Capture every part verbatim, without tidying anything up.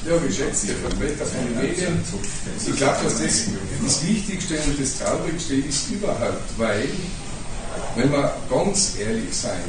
Ja, geschätzt, Herr Vertreter von den Medien. Ich glaube, dass das das Wichtigste und das Traurigste ist überhaupt, weil, wenn wir ganz ehrlich sein,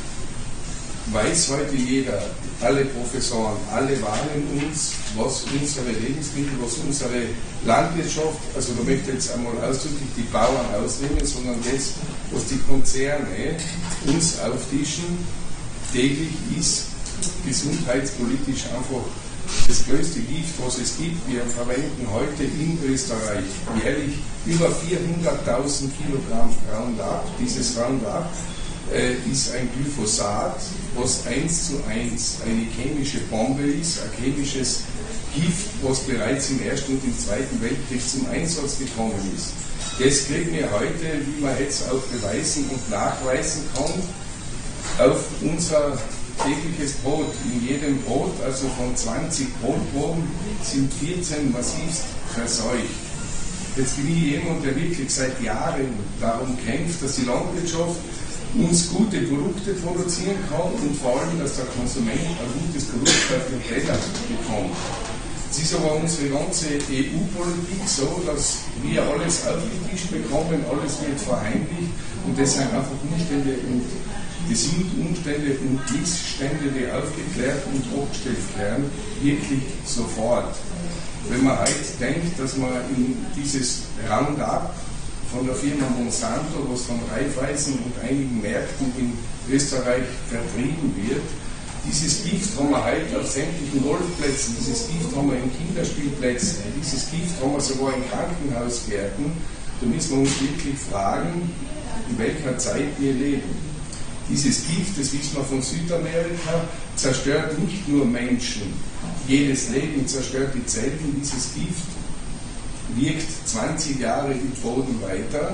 weiß heute jeder, alle Professoren, alle warnen uns, was unsere Lebensmittel, was unsere Landwirtschaft, also da möchte ich jetzt einmal ausdrücklich die Bauern ausnehmen, sondern das, was die Konzerne uns auftischen, täglich ist gesundheitspolitisch einfach das größte Gift, was es gibt. Wir verwenden heute in Österreich jährlich über vierhunderttausend Kilogramm Roundup. Dieses Roundup äh, ist ein Glyphosat, was eins zu eins eine chemische Bombe ist, ein chemisches Gift, was bereits im Ersten und im Zweiten Weltkrieg zum Einsatz gekommen ist. Das kriegen wir heute, wie man jetzt auch beweisen und nachweisen kann, auf unser tägliches Brot. In jedem Brot, also von zwanzig Brotproben, sind vierzehn massivst verseucht. Jetzt bin ich jemand, der wirklich seit Jahren darum kämpft, dass die Landwirtschaft uns gute Produkte produzieren kann und vor allem, dass der Konsument ein gutes Produkt auf den Teller bekommt. Es ist aber unsere ganze E U-Politik so, dass wir alles aufgetischt bekommen, alles wird verheimlicht und das sind einfach Umstände und das sind Umstände und Missstände, die aufgeklärt und abgestellt werden, wirklich sofort. Wenn man heute denkt, dass man in dieses Roundup von der Firma Monsanto, was von Raiffeisen und einigen Märkten in Österreich vertrieben wird, dieses Gift haben wir heute auf sämtlichen Golfplätzen, dieses Gift haben wir in Kinderspielplätzen, dieses Gift haben wir sogar in Krankenhausgärten. Da müssen wir uns wirklich fragen, in welcher Zeit wir leben. Dieses Gift, das wissen wir von Südamerika, zerstört nicht nur Menschen. Jedes Leben zerstört die Zellen. Dieses Gift wirkt zwanzig Jahre im Boden weiter.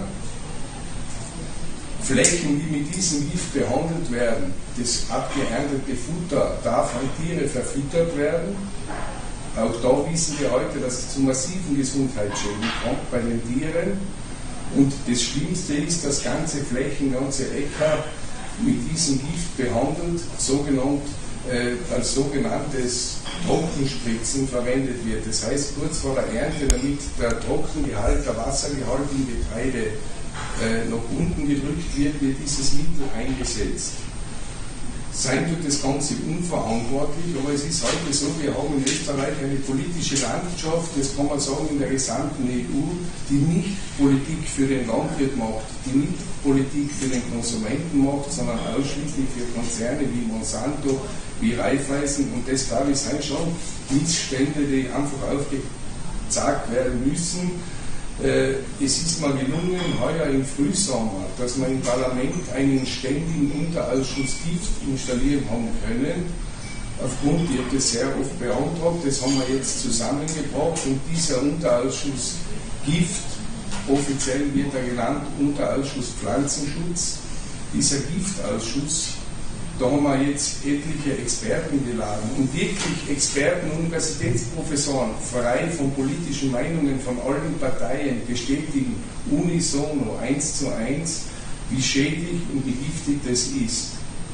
Flächen, die mit diesem Gift behandelt werden, das abgeerntete Futter darf an Tiere verfüttert werden. Auch da wissen wir heute, dass es zu massiven Gesundheitsschäden kommt bei den Tieren. Und das Schlimmste ist, dass ganze Flächen, ganze Äcker mit diesem Gift behandelt, sogenannt, äh, als sogenanntes Trockenspritzen verwendet wird. Das heißt, kurz vor der Ernte, damit der Trockengehalt, der Wassergehalt im Getreide äh, nach unten gedrückt wird, wird dieses Mittel eingesetzt. Sein tut das Ganze unverantwortlich, aber es ist heute so, wir haben in Österreich eine politische Landschaft, das kann man sagen in der gesamten E U, die nicht Politik für den Landwirt macht, die nicht Politik für den Konsumenten macht, sondern ausschließlich für Konzerne wie Monsanto, wie Raiffeisen, und das, glaube ich, sind schon Missstände, die einfach aufgezeigt werden müssen. Es ist mal gelungen, heuer im Frühsommer, dass wir im Parlament einen ständigen Unterausschuss Gift installieren haben können. Aufgrund, ich habe das sehr oft beantragt, das haben wir jetzt zusammengebracht und dieser Unterausschuss Gift, offiziell wird er genannt Unterausschuss Pflanzenschutz, dieser Giftausschuss, da haben wir jetzt etliche Experten geladen und wirklich Experten, Universitätsprofessoren, frei von politischen Meinungen von allen Parteien, bestätigen unisono, eins zu eins, wie schädlich und wie giftig das ist.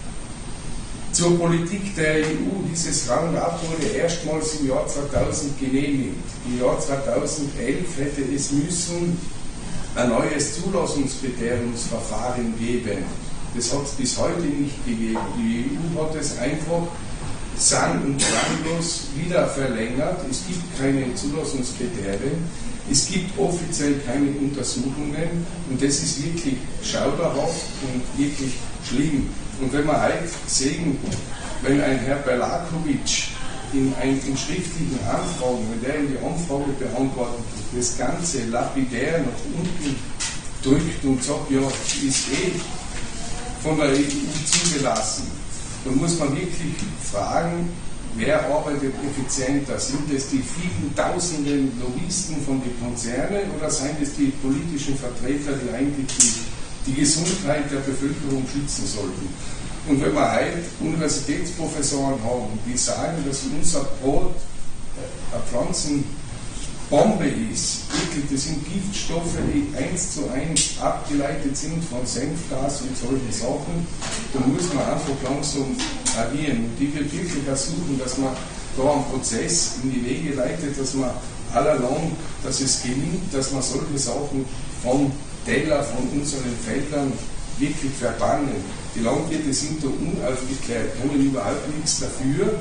Zur Politik der E U, dieses Roundup wurde erstmals im Jahr zweitausend genehmigt. Im Jahr zweitausendelf hätte es müssen ein neues Zulassungskriteriumsverfahren geben. Das hat es bis heute nicht gegeben. Die E U hat es einfach sang- und klanglos wieder verlängert. Es gibt keine Zulassungskriterien. Es gibt offiziell keine Untersuchungen. Und das ist wirklich schauderhaft und wirklich schlimm. Und wenn wir heute sehen, wenn ein Herr Berlakovic in, ein, in schriftlichen Anfragen, wenn der in die Anfrage beantwortet, das Ganze lapidär nach unten drückt und sagt, ja, ist eh von der E U zugelassen, dann muss man wirklich fragen, wer arbeitet effizienter? Sind es die vielen tausenden Lobbyisten von den Konzernen oder sind es die politischen Vertreter, die eigentlich die, die Gesundheit der Bevölkerung schützen sollten? Und wenn wir heute Universitätsprofessoren haben, die sagen, dass unser Brot eine Pflanzenbombe ist, wirklich, das sind Giftstoffe, die eins zu eins abgeleitet sind von Senfgas und solchen Sachen, dann muss man einfach langsam agieren. Und ich will wirklich versuchen, dass man da einen Prozess in die Wege leitet, dass man allalong, dass es gelingt, dass man solche Sachen vom Teller, von unseren Feldern wirklich verbannen. Die Landwirte sind da unaufgeklärt, können überhaupt nichts dafür,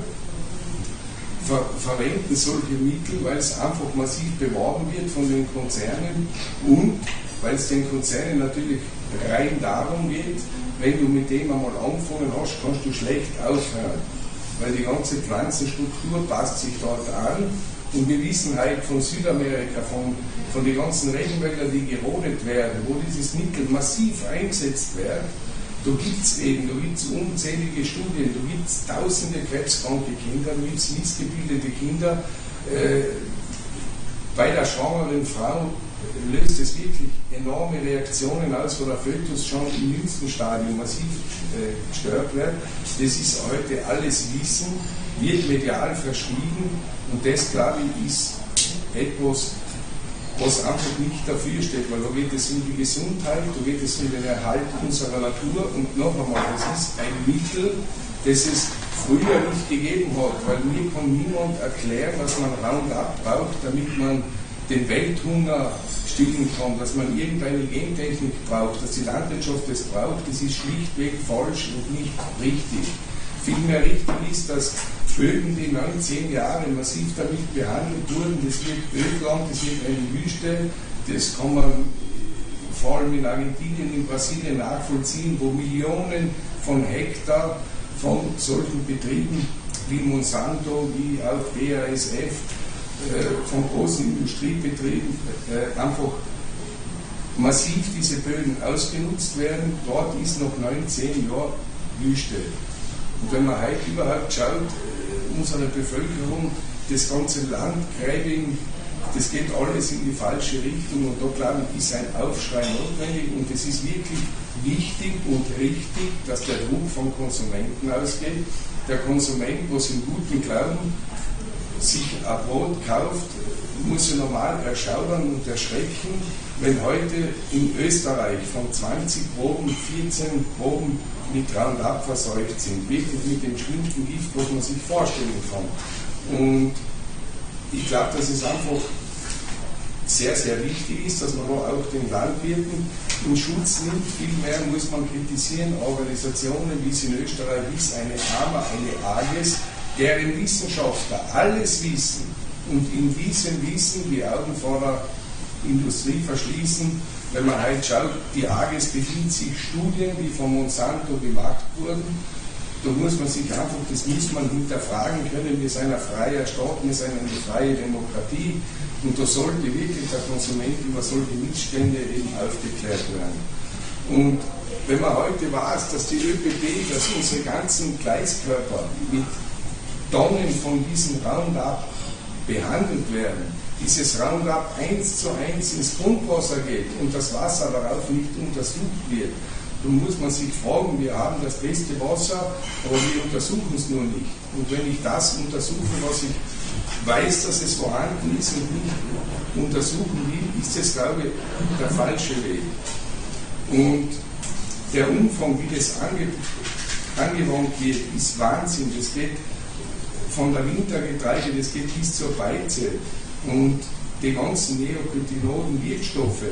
ver verwenden solche Mittel, weil es einfach massiv beworben wird von den Konzernen und weil es den Konzernen natürlich rein darum geht, wenn du mit dem einmal angefangen hast, kannst du schlecht aufhören, weil die ganze Pflanzenstruktur passt sich dort an. Und wir wissen halt von Südamerika, von, von den ganzen Regenwäldern, die gerodet werden, wo dieses Mittel massiv eingesetzt wird, da gibt es eben, da gibt es unzählige Studien, da gibt es tausende krebskranke Kinder, da gibt es missgebildete Kinder. Äh, bei der schwangeren Frau löst es wirklich enorme Reaktionen aus, wo der Fötus schon im jüngsten Stadium massiv äh, gestört wird. Das ist heute alles Wissen, wird medial verschwiegen und das, glaube ich, ist etwas, was einfach nicht dafür steht, weil da geht es um die Gesundheit, da geht es um den Erhalt unserer Natur und noch einmal, das ist ein Mittel, das es früher nicht gegeben hat, weil mir kann niemand erklären, dass man Roundup braucht, damit man den Welthunger stillen kann, dass man irgendeine Gentechnik braucht, dass die Landwirtschaft das braucht, das ist schlichtweg falsch und nicht richtig. Vielmehr richtig ist, dass Böden, die neunzehn Jahre massiv damit behandelt wurden, das wird Ödland, das wird eine Wüste, das kann man vor allem in Argentinien, in Brasilien nachvollziehen, wo Millionen von Hektar von solchen Betrieben wie Monsanto, wie auch B A S F, von großen Industriebetrieben äh, einfach massiv diese Böden ausgenutzt werden. Dort ist noch neunzehn Jahre Wüste. Und wenn man heute überhaupt schaut, äh, unsere Bevölkerung, das ganze Land, Gräbing, das geht alles in die falsche Richtung und da glaube ich, ist ein Aufschrei notwendig und es ist wirklich wichtig und richtig, dass der Druck vom Konsumenten ausgeht. Der Konsument, was im guten Glauben sich ein Brot kauft, muss ja normal erschaudern und erschrecken, wenn heute in Österreich von zwanzig Proben vierzehn Proben mit Roundup verseucht sind. Wirklich mit dem schlimmsten Gift, was man sich vorstellen kann. Und ich glaube, dass es einfach sehr, sehr wichtig ist, dass man da auch den Landwirten in Schutz nimmt. Vielmehr muss man kritisieren Organisationen, wie es in Österreich ist, eine A M A, eine A G E S, deren Wissenschaftler alles wissen und in diesem Wissen die Augen vor der Industrie verschließen. Wenn man halt schaut, die A G E S bedient sich Studien, die von Monsanto gemacht wurden. Da muss man sich einfach, das muss man hinterfragen können. Wir sind ein freier Staat, wir sind eine freie Demokratie und da sollte wirklich der Konsument über solche Missstände eben aufgeklärt werden. Und wenn man heute weiß, dass die ÖPD, dass unsere ganzen Gleiskörper mit Tonnen von diesem Roundup behandelt werden, dieses Roundup eins zu eins ins Grundwasser geht und das Wasser darauf nicht untersucht wird, dann muss man sich fragen, wir haben das beste Wasser, aber wir untersuchen es nur nicht. Und wenn ich das untersuche, was ich weiß, dass es vorhanden ist und nicht untersuchen will, ist das, glaube ich, der falsche Weg. Und der Umfang, wie das ange angewandt wird, ist Wahnsinn. Das geht von der Wintergetreide, das geht bis zur Weize und die ganzen Neonicotinoiden Wirkstoffe,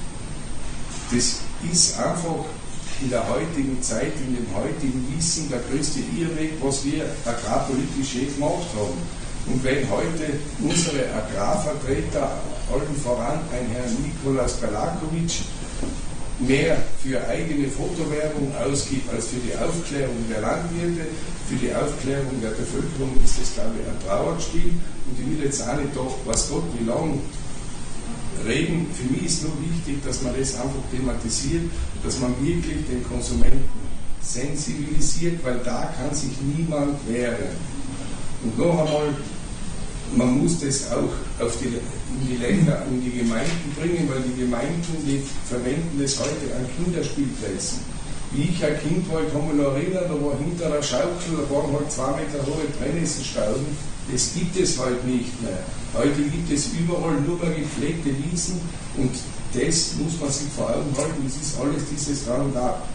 das ist einfach in der heutigen Zeit, in dem heutigen Wissen der größte Irrweg, was wir agrarpolitisch je gemacht haben. Und wenn heute unsere Agrarvertreter, allen voran ein Herr Nikolaus Balakovic, mehr für eigene Fotowerbung ausgibt als für die Aufklärung der Landwirte, für die Aufklärung der Bevölkerung, ist das, glaube ich, ein Trauerspiel. Und ich will jetzt auch nicht doch, was Gott, wie lange reden. Für mich ist nur wichtig, dass man das einfach thematisiert, dass man wirklich den Konsumenten sensibilisiert, weil da kann sich niemand wehren. Und noch einmal, man muss das auch auf die, in die Länder, in die Gemeinden bringen, weil die Gemeinden, die verwenden das heute an Kinderspielplätzen. Wie ich ein Kind war, ich kann mich noch erinnern, da war hinter der Schaukel, da waren halt zwei Meter hohe Brennnesselstauden. Das gibt es heute nicht mehr. Heute gibt es überall nur mehr gepflegte Wiesen und das muss man sich vor Augen halten, das ist alles dieses Roundup.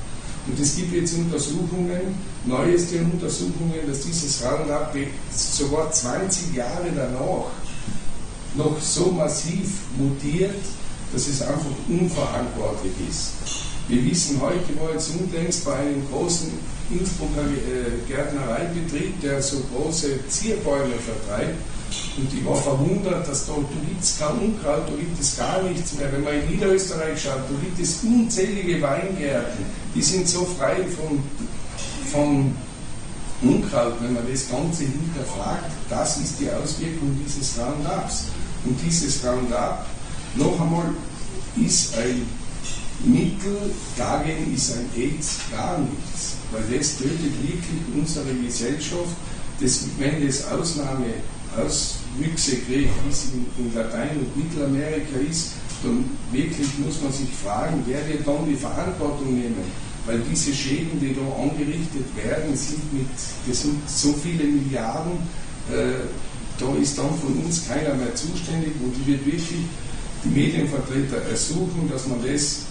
Und es gibt jetzt Untersuchungen, neueste Untersuchungen, dass dieses Roundup sogar zwanzig Jahre danach noch so massiv mutiert, dass es einfach unverantwortlich ist. Wir wissen heute, war jetzt unlängst bei einem großen Innsbrucker Gärtnereibetrieb, der so große Zierbäume vertreibt, und ich war verwundert, dass da, da gibt es kein Unkraut, da gibt es gar nichts mehr. Wenn man in Niederösterreich schaut, da gibt es unzählige Weingärten, die sind so frei von, von Unkraut. Wenn man das Ganze hinterfragt, das ist die Auswirkung dieses Roundups. Und dieses Roundup, noch einmal, ist ein Mittel, dagegen ist ein AIDS gar nichts, weil das tötet wirklich unsere Gesellschaft. Das, wenn das Ausnahme Auswüchse kriegt, wie es in, in Latein- und Mittelamerika ist, dann wirklich muss man sich fragen, wer wird dann die Verantwortung nehmen? Weil diese Schäden, die da angerichtet werden, sind mit, das sind so viele Milliarden, äh, da ist dann von uns keiner mehr zuständig, und ich würde wirklich die Medienvertreter ersuchen, dass man das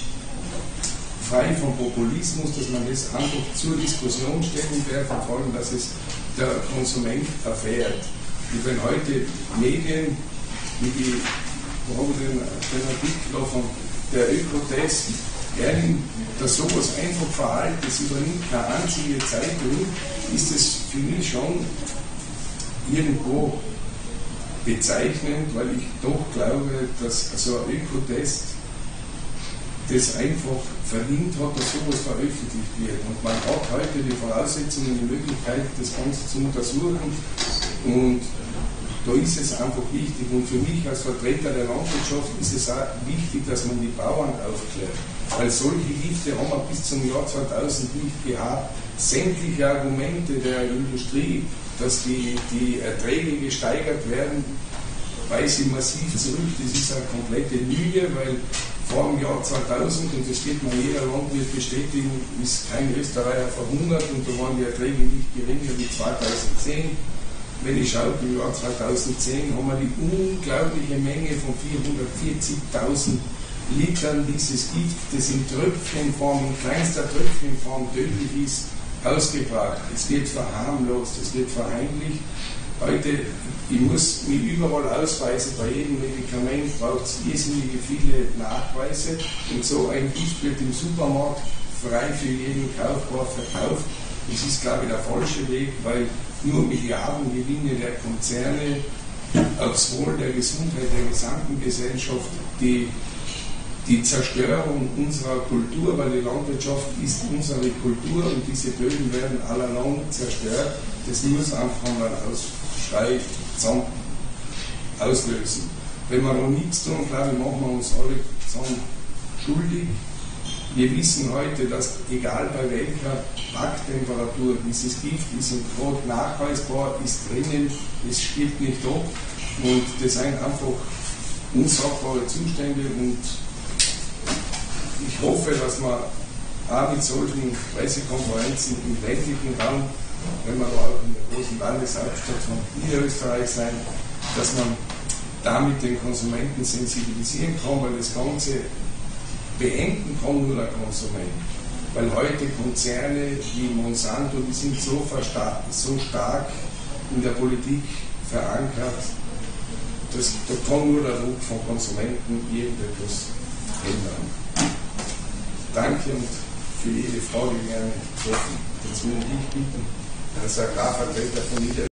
frei vom Populismus, dass man das einfach zur Diskussion stellen darf, und vor allem, dass es der Konsument erfährt. Und wenn heute Medien, wie die, wo haben wir den, den Artikel von der Ökotest, dass sowas einfach verhalten, das übernimmt keine einzige Zeitung, ist es für mich schon irgendwo bezeichnend, weil ich doch glaube, dass so ein Ökotest das einfach verdient hat, dass sowas veröffentlicht wird. Und man hat heute die Voraussetzungen, die Möglichkeit, das Ganze zu untersuchen. Und da ist es einfach wichtig. Und für mich als Vertreter der Landwirtschaft ist es auch wichtig, dass man die Bauern aufklärt. Weil solche Gifte haben wir bis zum Jahr zweitausend nicht gehabt. Sämtliche Argumente der Industrie, dass die, die Erträge gesteigert werden, weisen massiv zurück. Das ist eine komplette Lüge, weil vor dem Jahr zweitausend, und das wird mir jeder Landwirt bestätigen, ist kein Österreicher verhungert, und da waren die Erträge nicht geringer wie zweitausendzehn. Wenn ich schaue, im Jahr zweitausendzehn haben wir die unglaubliche Menge von vierhundertvierzigtausend Litern dieses Gift, das in Tröpfchenform, in kleinster Tröpfchenform tödlich ist, ausgebracht. Es wird verharmlost, es wird verheimlicht. Heute, ich muss mich überall ausweisen, bei jedem Medikament braucht es irrsinnige viele Nachweise, und so ein Gift wird im Supermarkt frei für jeden kaufbar verkauft. Das ist, glaube ich, der falsche Weg, weil nur Milliardengewinne der Konzerne aufs Wohl der Gesundheit der gesamten Gesellschaft die, die Zerstörung unserer Kultur, weil die Landwirtschaft ist unsere Kultur, und diese Böden werden allalong zerstört. Das muss einfach mal einen Ausschrei zusammen auslösen. Wenn wir noch nichts tun, glaube ich, machen wir uns alle zusammen schuldig. Wir wissen heute, dass egal bei welcher Backtemperatur dieses Gift ist im Brot nachweisbar, ist drinnen, es stirbt nicht ab, und das sind einfach unsagbare Zustände, und ich hoffe, dass man auch mit solchen Pressekonferenzen im ländlichen Raum, wenn wir da auch in der großen Landeshauptstadt von Niederösterreich sein, dass man damit den Konsumenten sensibilisieren kann, weil das Ganze beenden kann nur der Konsument. Weil heute Konzerne wie Monsanto, die sind so, so stark in der Politik verankert, dass da kann nur der Druck von Konsumenten irgendetwas ändern. Danke, und für jede Frage gerne offen. Jetzt würde ich bitten, als Agrarvertreter von Niederösterreich.